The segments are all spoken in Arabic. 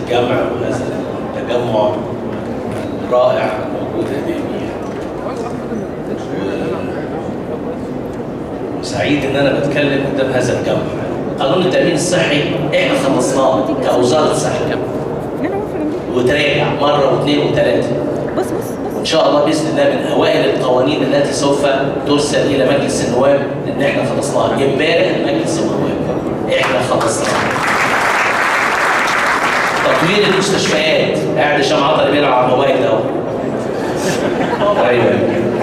الجمع وهذا التجمع الرائع موجود امامي. وسعيد ان انا بتكلم قدام هذا الجمع. قانون التامين الصحي احنا خلصناه كوزاره الصحه وتراجع مره واثنين وثلاثه. وان شاء الله باذن الله من اوائل القوانين التي سوف ترسل الى مجلس النواب ان احنا خلصناها. امبارح مجلس النواب احنا خلصناها. تطوير المستشفيات، قاعد هشام عطر بيلعب على الموبايل ده. ايوه.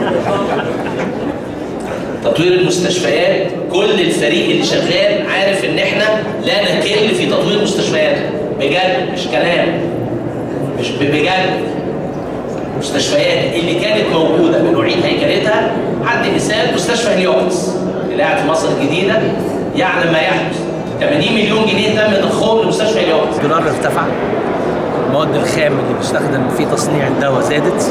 تطوير المستشفيات، كل الفريق اللي شغال عارف ان احنا لا نكل في تطوير المستشفيات. بجد مش كلام. مش بجد. المستشفيات اللي كانت موجوده بنعيد هيكلتها. عندي مثال مستشفى هليوبوليس اللي قاعد في مصر الجديده يعلم ما يحدث. 80 مليون جنيه تم ضخهم لمستشفى هليوبوليس. الدولار ارتفع، المواد الخام اللي بيستخدم في تصنيع الدواء زادت.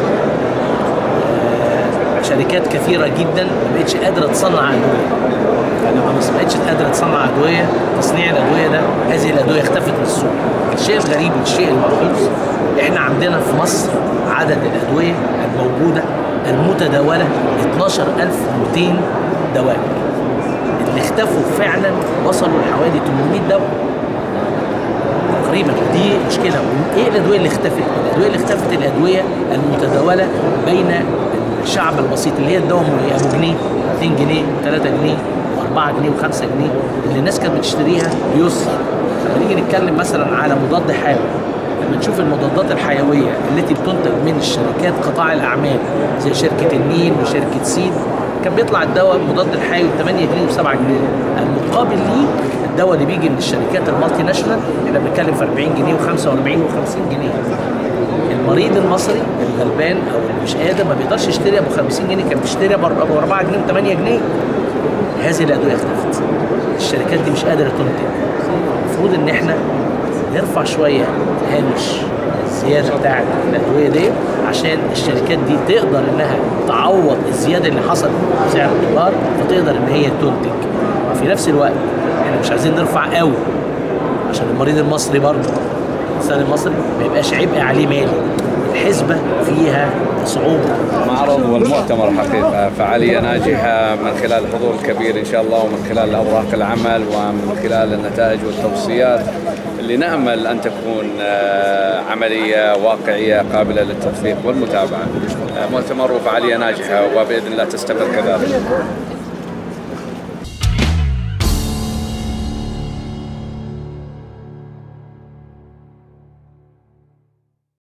شركات كثيره جدا ما بقتش قادره تصنع ادويه. لما ما بقتش قادره تصنع ادويه، تصنيع الادويه ده هذه الادويه اختفت من السوق. الشيء الغريب والشيء الملحوظ احنا عندنا في مصر عدد الادويه الموجوده المتداوله 12200 دواء. اللي اختفوا فعلا وصلوا لحوالي 800 دواء تقريبا. دي مشكله. ايه الادويه اللي اختفت؟ الادويه اللي اختفت الادويه المتداوله بين الشعب البسيط اللي هي الدواء ابو جنيه 2 جنيه و3 جنيه و4 جنيه و5 جنيه اللي الناس كانت بتشتريها بيسر. لما نيجي نتكلم مثلا على مضاد حيوي، لما نشوف المضادات الحيويه التي بتنتج من الشركات قطاع الاعمال زي شركه النيل وشركه سيد، كان بيطلع الدواء مضاد الحيوي ب 8 جنيه و7 جنيه. المقابل ليه الدواء اللي بيجي من الشركات المالتي ناشونال احنا بنتكلم في 40 جنيه و45 و50 جنيه. المريض المصري الغلبان او اللي مش قادر ما بيقدرش يشتري ابو 50 جنيه، كان بيشتري ابو 4 جنيه و8 جنيه. هذه الادويه اختفت. الشركات دي مش قادره تنتج. المفروض ان احنا نرفع شويه هامش الزياده بتاعت الادويه دي عشان الشركات دي تقدر انها تعوض الزياده اللي حصلت في سعر الدولار، فتقدر ان هي تنتج. وفي نفس الوقت احنا مش عايزين نرفع قوي عشان المريض المصري برضه الانسان المصري ما يبقاش عبء عليه مالي. الحسبه فيها صعوبه. المعرض والمؤتمر حقيقه فعاليه ناجحه من خلال الحضور الكبير ان شاء الله، ومن خلال اوراق العمل، ومن خلال النتائج والتوصيات اللي نامل ان تكون عمليه واقعيه قابله للتطبيق والمتابعه. مؤتمر وفعاليه ناجحه وباذن الله تستمر كذلك.